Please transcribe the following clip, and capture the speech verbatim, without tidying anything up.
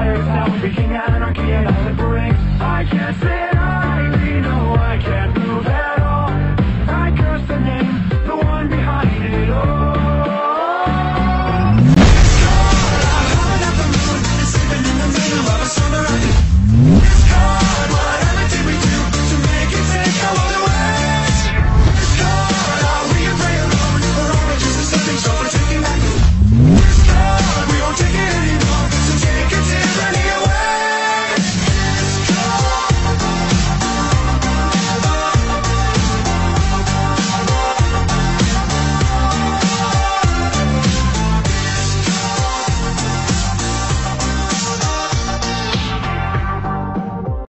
fires, now we're speaking anarchy and all it brings. I can't sit